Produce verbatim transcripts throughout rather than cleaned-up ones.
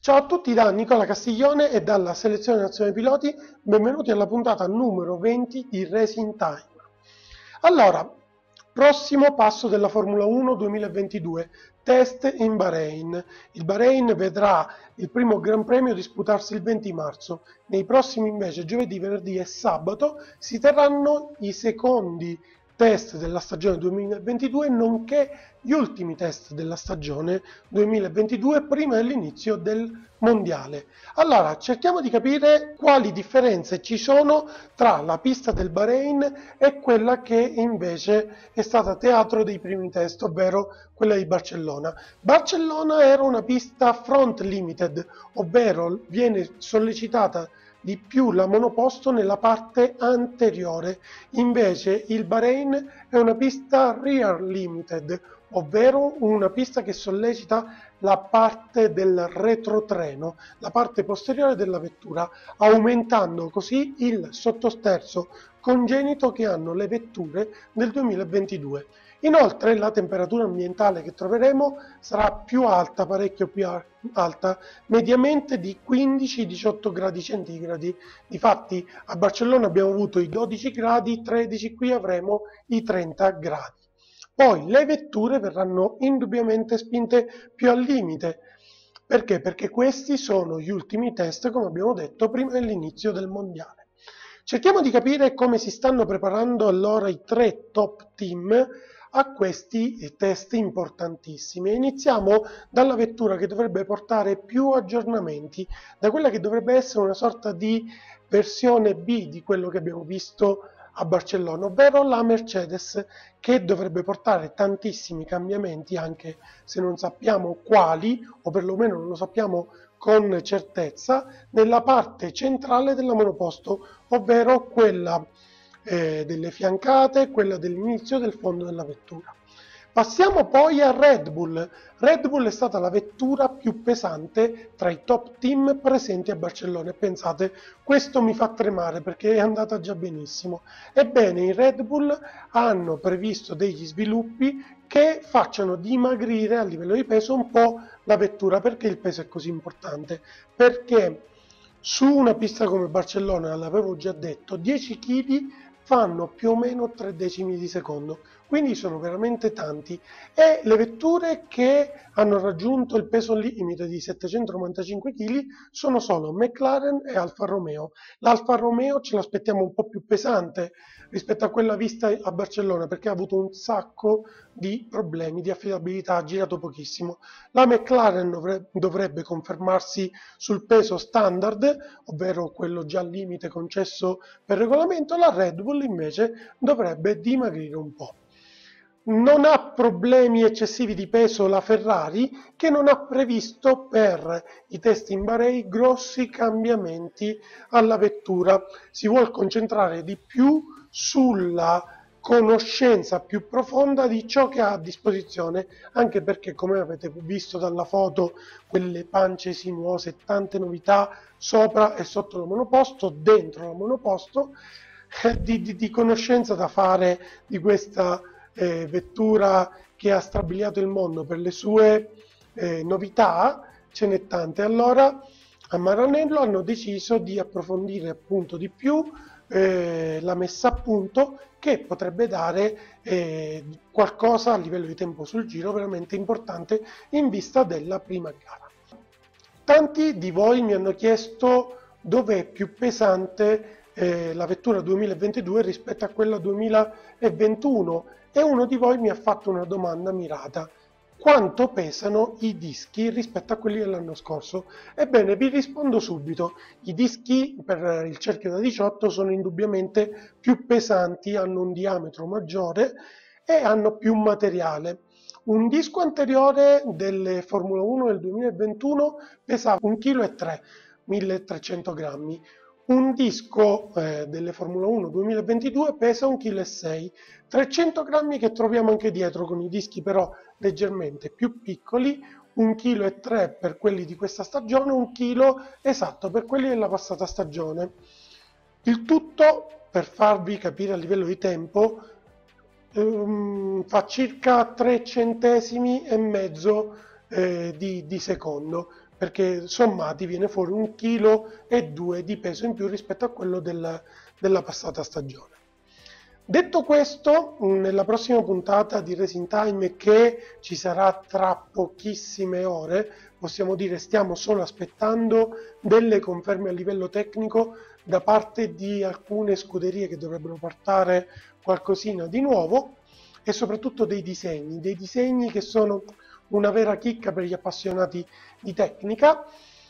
Ciao a tutti da Nicola Castiglione e dalla Selezione Nazionale Piloti, benvenuti alla puntata numero venti di Racing Time. Allora, prossimo passo della Formula uno duemilaventidue, test in Bahrain. Il Bahrain vedrà il primo Gran Premio disputarsi il venti marzo, nei prossimi invece giovedì, venerdì e sabato si terranno i secondi test della stagione duemilaventidue nonché gli ultimi test della stagione duemilaventidue prima dell'inizio del mondiale. Allora, cerchiamo di capire quali differenze ci sono tra la pista del Bahrain e quella che invece è stata teatro dei primi test, ovvero quella di Barcellona. Barcellona era una pista front limited, ovvero viene sollecitata di più la monoposto nella parte anteriore, invece il Bahrain è una pista rear limited, ovvero una pista che sollecita la parte del retrotreno, la parte posteriore della vettura, aumentando così il sottosterzo congenito che hanno le vetture del duemilaventidue. Inoltre la temperatura ambientale che troveremo sarà più alta, parecchio più alta, mediamente di quindici diciotto gradi centigradi. Difatti a Barcellona abbiamo avuto i dodici gradi, tredici, qui avremo i trenta gradi. Poi le vetture verranno indubbiamente spinte più al limite. Perché? Perché questi sono gli ultimi test, come abbiamo detto, prima dell'inizio del mondiale. Cerchiamo di capire come si stanno preparando allora i tre top team a questi test importantissimi. Iniziamo dalla vettura che dovrebbe portare più aggiornamenti, da quella che dovrebbe essere una sorta di versione B di quello che abbiamo visto a Barcellona, ovvero la Mercedes, che dovrebbe portare tantissimi cambiamenti, anche se non sappiamo quali, o perlomeno non lo sappiamo con certezza, nella parte centrale della monoposto, ovvero quella eh, delle fiancate, quella dell'inizio del fondo della vettura. Passiamo poi a Red Bull. Red Bull è stata la vettura più pesante tra i top team presenti a Barcellona e pensate, questo mi fa tremare perché è andata già benissimo. Ebbene, i Red Bull hanno previsto degli sviluppi che facciano dimagrire a livello di peso un po' la vettura. Perché il peso è così importante? Perché su una pista come Barcellona, l'avevo già detto, dieci chili fanno più o meno tre decimi di secondo, quindi sono veramente tanti, e le vetture che hanno raggiunto il peso limite di settecentonovantacinque chili sono solo McLaren e Alfa Romeo. L'Alfa Romeo ce l'aspettiamo un po' più pesante rispetto a quella vista a Barcellona, perché ha avuto un sacco di problemi di affidabilità, ha girato pochissimo. La McLaren dovrebbe, dovrebbe confermarsi sul peso standard, ovvero quello già al limite concesso per regolamento. La Red Bull invece dovrebbe dimagrire un po'. Non ha problemi eccessivi di peso la Ferrari, che non ha previsto per i test in Bahrain grossi cambiamenti alla vettura. Si vuole concentrare di più sulla conoscenza più profonda di ciò che ha a disposizione, anche perché, come avete visto dalla foto, quelle pance sinuose, tante novità sopra e sotto la monoposto, dentro la monoposto, eh, di, di, di conoscenza da fare di questa eh, vettura che ha strabiliato il mondo per le sue eh, novità, ce n'è tante. Allora a Maranello hanno deciso di approfondire appunto di più eh, la messa a punto, che potrebbe dare eh, qualcosa a livello di tempo sul giro veramente importante in vista della prima gara. Tanti di voi mi hanno chiesto dove è più pesante eh, la vettura duemilaventidue rispetto a quella duemilaventuno, e uno di voi mi ha fatto una domanda mirata: quanto pesano i dischi rispetto a quelli dell'anno scorso? Ebbene, vi rispondo subito. I dischi per il cerchio da diciotto sono indubbiamente più pesanti, hanno un diametro maggiore e hanno più materiale. Un disco anteriore delle Formula uno del duemilaventuno pesava un virgola tre chili, milletrecento grammi. Un disco eh, delle Formula uno duemilaventidue pesa un virgola sei chili, trecento grammi, che troviamo anche dietro con i dischi però leggermente più piccoli, un virgola tre chili per quelli di questa stagione, un chilo esatto per quelli della passata stagione. Il tutto, per farvi capire a livello di tempo, ehm, fa circa tre centesimi e mezzo eh, di, di secondo, perché sommati viene fuori un chilo e due di peso in più rispetto a quello del, della passata stagione. Detto questo, nella prossima puntata di Racing Time, che ci sarà tra pochissime ore, possiamo dire stiamo solo aspettando delle conferme a livello tecnico da parte di alcune scuderie che dovrebbero portare qualcosina di nuovo, e soprattutto dei disegni, dei disegni che sono una vera chicca per gli appassionati di tecnica.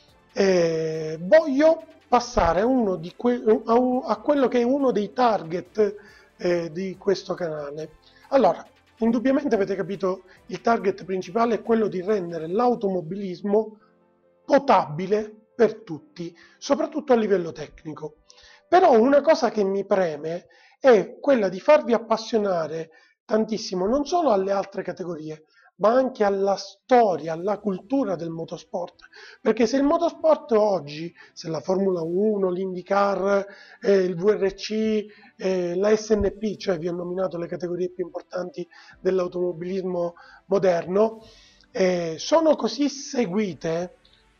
Eh, voglio passare a, uno di que- a, un- a quello che è uno dei target eh, di questo canale. Allora, indubbiamente avete capito, il target principale è quello di rendere l'automobilismo potabile per tutti, soprattutto a livello tecnico. Però una cosa che mi preme è quella di farvi appassionare tantissimo non solo alle altre categorie, ma anche alla storia, alla cultura del motorsport. Perché se il motorsport oggi, se la Formula uno, l'IndyCar, eh, il V R C, eh, la S N P, cioè vi ho nominato le categorie più importanti dell'automobilismo moderno, eh, sono così seguite,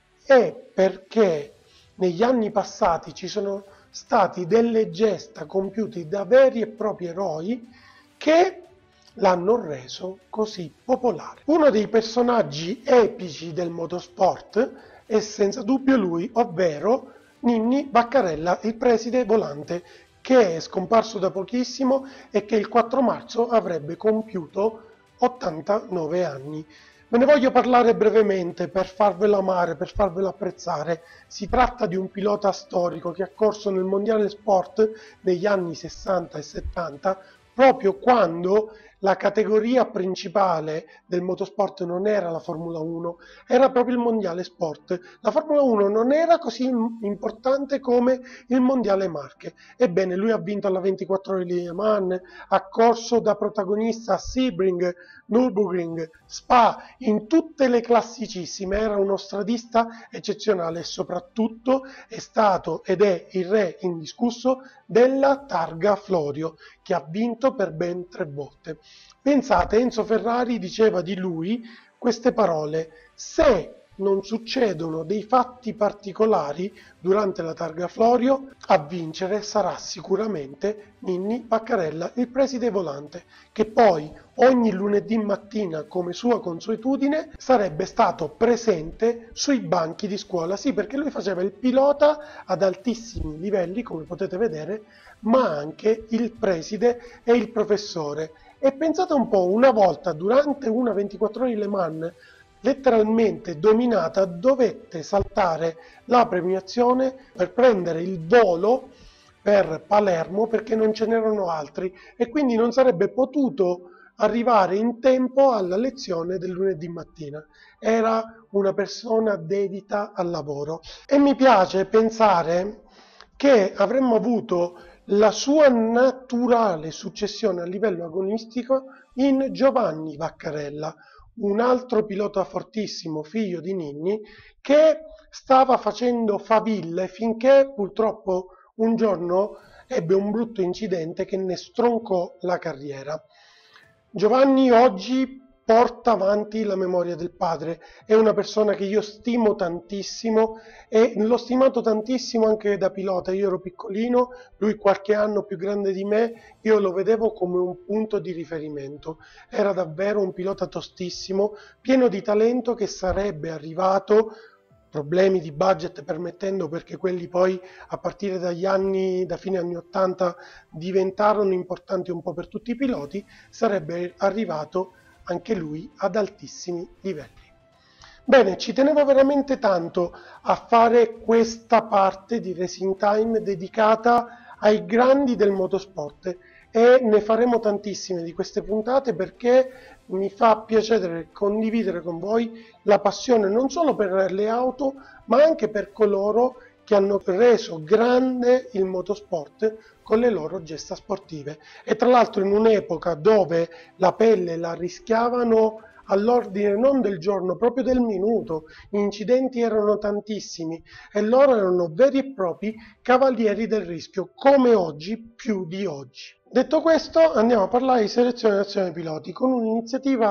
è perché negli anni passati ci sono stati delle gesta compiute da veri e propri eroi che l'hanno reso così popolare. Uno dei personaggi epici del motorsport è senza dubbio lui, ovvero Ninni Vaccarella, il preside volante, che è scomparso da pochissimo e che il quattro marzo avrebbe compiuto ottantanove anni. Ve ne voglio parlare brevemente per farvelo amare, per farvelo apprezzare. Si tratta di un pilota storico che ha corso nel mondiale sport negli anni sessanta e settanta, proprio quando la categoria principale del motorsport non era la Formula uno, era proprio il mondiale sport. La Formula uno non era così importante come il mondiale Marche. Ebbene, lui ha vinto alla ventiquattro ore di Le Mans, ha corso da protagonista a Sebring, Nürburgring, Spa, in tutte le classicissime. Era uno stradista eccezionale e soprattutto è stato ed è il re indiscusso della Targa Florio, che ha vinto per ben tre volte. Pensate, Enzo Ferrari diceva di lui queste parole: se non succedono dei fatti particolari durante la Targa Florio, a vincere sarà sicuramente Ninni Vaccarella, il preside volante, che poi ogni lunedì mattina, come sua consuetudine, sarebbe stato presente sui banchi di scuola. Sì, perché lui faceva il pilota ad altissimi livelli, come potete vedere, ma anche il preside e il professore. E pensate un po', una volta durante una ventiquattro ore di Le Mans letteralmente dominata, dovette saltare la premiazione per prendere il volo per Palermo perché non ce n'erano altri e quindi non sarebbe potuto arrivare in tempo alla lezione del lunedì mattina. Era una persona dedita al lavoro e mi piace pensare che avremmo avuto la sua naturale successione a livello agonistico in Giovanni Vaccarella, un altro pilota fortissimo, figlio di Ninni, che stava facendo faville finché purtroppo un giorno ebbe un brutto incidente che ne stroncò la carriera. Giovanni oggi porta avanti la memoria del padre, è una persona che io stimo tantissimo e l'ho stimato tantissimo anche da pilota. Io ero piccolino, lui qualche anno più grande di me, io lo vedevo come un punto di riferimento. Era davvero un pilota tostissimo, pieno di talento, che sarebbe arrivato, problemi di budget permettendo, perché quelli poi a partire dagli anni, da fine anni ottanta diventarono importanti un po' per tutti i piloti, sarebbe arrivato anche lui ad altissimi livelli. Bene, ci tenevo veramente tanto a fare questa parte di Racing Time dedicata ai grandi del motorsport e ne faremo tantissime di queste puntate perché mi fa piacere condividere con voi la passione non solo per le auto ma anche per coloro che hanno reso grande il motorsport con le loro gesta sportive, e tra l'altro in un'epoca dove la pelle la rischiavano all'ordine non del giorno, proprio del minuto. Gli incidenti erano tantissimi e loro erano veri e propri cavalieri del rischio, come oggi, più di oggi. Detto questo, andiamo a parlare di selezione nazionale piloti con un'iniziativa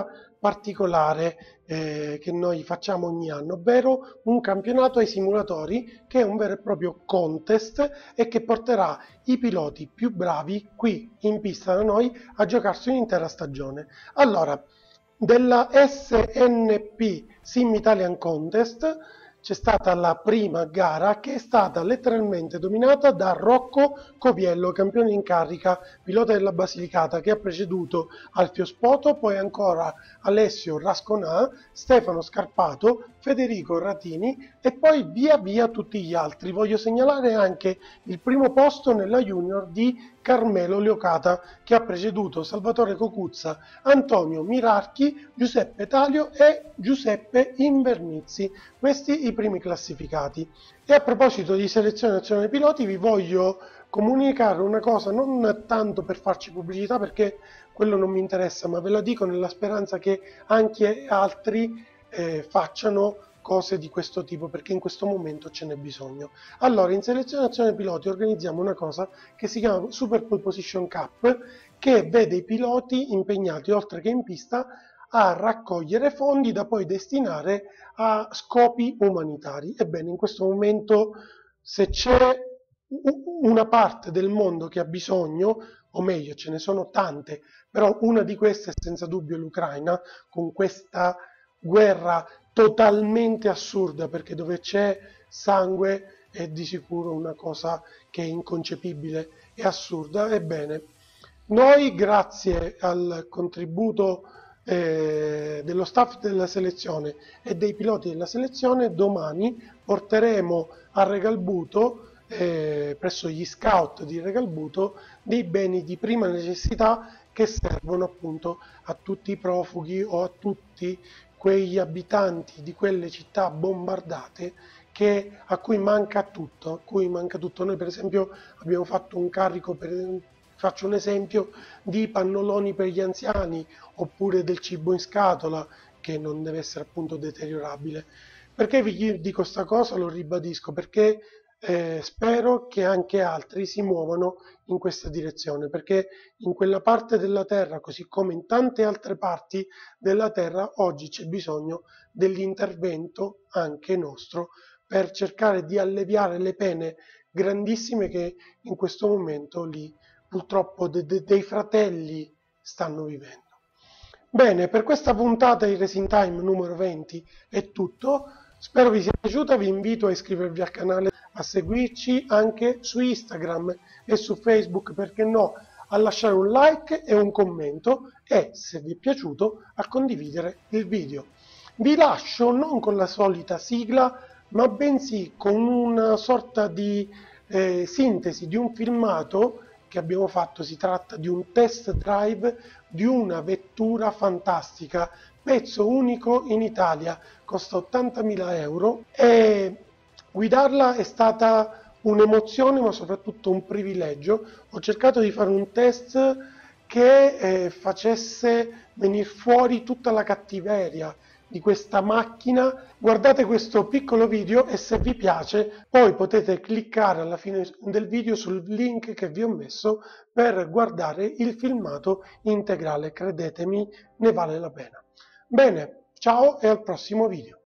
particolare eh, che noi facciamo ogni anno, ovvero un campionato ai simulatori che è un vero e proprio contest e che porterà i piloti più bravi qui in pista da noi a giocarsi un'intera stagione. Allora, della S N P Sim Italian Contest c'è stata la prima gara che è stata letteralmente dominata da Rocco Copiello, campione in carica, pilota della Basilicata, che ha preceduto Alfio Spoto, poi ancora Alessio Rasconà, Stefano Scarpato, Federico Ratini e poi via via tutti gli altri. Voglio segnalare anche il primo posto nella junior di Carmelo Leocata, che ha preceduto Salvatore Cocuzza, Antonio Mirarchi, Giuseppe Talio e Giuseppe Invernizzi. Questi i primi classificati. E a proposito di selezione nazionale piloti vi voglio comunicare una cosa, non tanto per farci pubblicità perché quello non mi interessa, ma ve la dico nella speranza che anche altri eh, facciano cose di questo tipo, perché in questo momento ce n'è bisogno. Allora, in selezione nazionale piloti organizziamo una cosa che si chiama Super Pole Position Cup, che vede i piloti impegnati, oltre che in pista, a raccogliere fondi da poi destinare a scopi umanitari. Ebbene, in questo momento, se c'è una parte del mondo che ha bisogno, o meglio, ce ne sono tante, però una di queste è senza dubbio l'Ucraina, con questa guerra totalmente assurda, perché dove c'è sangue è di sicuro una cosa che è inconcepibile e assurda. Ebbene, noi grazie al contributo eh, dello staff della selezione e dei piloti della selezione, domani porteremo a Regalbuto, eh, presso gli scout di Regalbuto, dei beni di prima necessità che servono appunto a tutti i profughi o a tutti quegli abitanti di quelle città bombardate che, a cui manca tutto, a cui manca tutto. Noi per esempio abbiamo fatto un carico, per, faccio un esempio, di pannoloni per gli anziani oppure del cibo in scatola che non deve essere appunto deteriorabile. Perché vi dico questa cosa? Lo ribadisco perché eh, spero che anche altri si muovano in questa direzione, perché in quella parte della terra, così come in tante altre parti della terra, oggi c'è bisogno dell'intervento anche nostro per cercare di alleviare le pene grandissime che in questo momento lì purtroppo de de dei fratelli stanno vivendo. Bene, per questa puntata di Racing Time numero venti è tutto. Spero vi sia piaciuta, vi invito a iscrivervi al canale, a seguirci anche su Instagram e su Facebook, perché no, a lasciare un like e un commento e, se vi è piaciuto, a condividere il video. Vi lascio non con la solita sigla, ma bensì con una sorta di eh, sintesi di un filmato che abbiamo fatto. Si tratta di un test drive di una vettura fantastica, pezzo unico in Italia, costa ottantamila euro e guidarla è stata un'emozione ma soprattutto un privilegio. Ho cercato di fare un test che eh, facesse venire fuori tutta la cattiveria di questa macchina. Guardate questo piccolo video e se vi piace poi potete cliccare alla fine del video sul link che vi ho messo per guardare il filmato integrale. Credetemi, ne vale la pena. Bene, ciao e al prossimo video.